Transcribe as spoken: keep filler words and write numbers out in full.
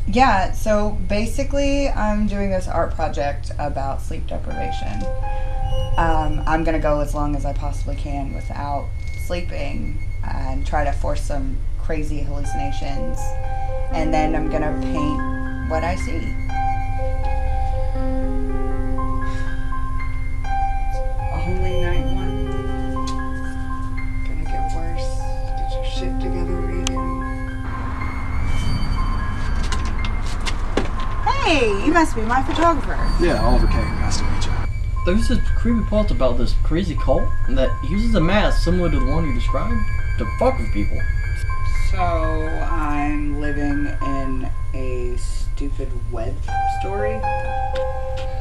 Yeah, so basically, I'm doing this art project about sleep deprivation. Um, I'm gonna go as long as I possibly can without sleeping and try to force some crazy hallucinations, and then I'm gonna paint what I see. Only night one. Gonna get worse. Get your shit together, Regan. Hey, you must be my photographer. Yeah, Oliver Kane. Nice to meet you. There's this creepy part about this crazy cult that uses a mask similar to the one you described to fuck with people. So I'm living in a stupid web story.